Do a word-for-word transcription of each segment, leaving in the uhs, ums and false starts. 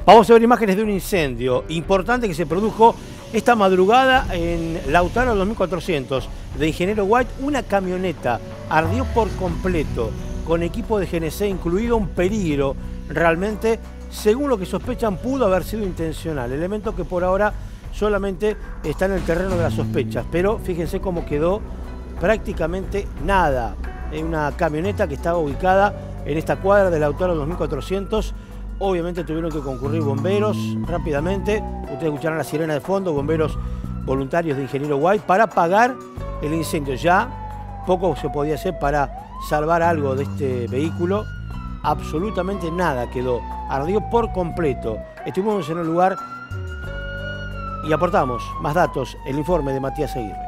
Vamos a ver imágenes de un incendio importante que se produjo esta madrugada en Lautaro dos mil cuatrocientos de Ingeniero White. Una camioneta ardió por completo, con equipo de G N C incluido, un peligro. Realmente, según lo que sospechan, pudo haber sido intencional. Elemento que por ahora solamente está en el terreno de las sospechas. Pero fíjense cómo quedó prácticamente nada. Es una camioneta que estaba ubicada en esta cuadra de Lautaro dos mil cuatrocientos. Obviamente tuvieron que concurrir bomberos rápidamente. Ustedes escucharán la sirena de fondo, bomberos voluntarios de Ingeniero White, para apagar el incendio. Ya poco se podía hacer para salvar algo de este vehículo. Absolutamente nada quedó. Ardió por completo. Estuvimos en el lugar y aportamos más datos. El informe de Matías Aguirre.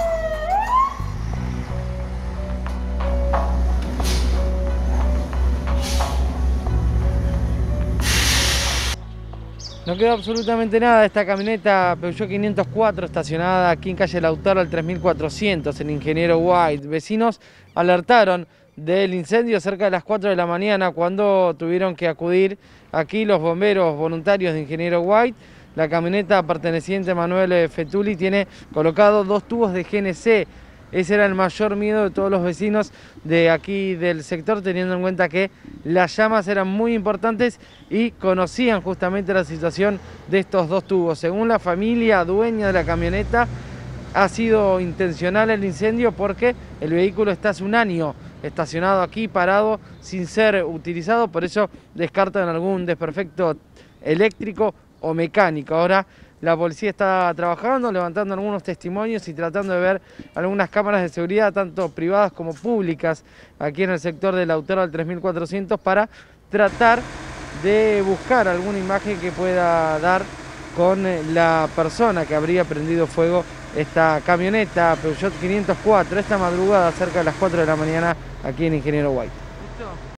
No quedó absolutamente nada de esta camioneta Peugeot quinientos cuatro estacionada aquí en calle Lautaro al tres mil cuatrocientos en Ingeniero White. Vecinos alertaron del incendio cerca de las cuatro de la mañana cuando tuvieron que acudir aquí los bomberos voluntarios de Ingeniero White. La camioneta perteneciente a Manuel Fetuli tiene colocados dos tubos de G N C. Ese era el mayor miedo de todos los vecinos de aquí del sector, teniendo en cuenta que las llamas eran muy importantes y conocían justamente la situación de estos dos tubos. Según la familia dueña de la camioneta, ha sido intencional el incendio porque el vehículo está hace un año estacionado aquí, parado, sin ser utilizado. Por eso descartan algún desperfecto eléctrico o mecánico. Ahora la policía está trabajando, levantando algunos testimonios y tratando de ver algunas cámaras de seguridad, tanto privadas como públicas, aquí en el sector de Lautaro al tres mil cuatrocientos, para tratar de buscar alguna imagen que pueda dar con la persona que habría prendido fuego esta camioneta Peugeot quinientos cuatro esta madrugada cerca de las cuatro de la mañana aquí en Ingeniero White. ¿Listo?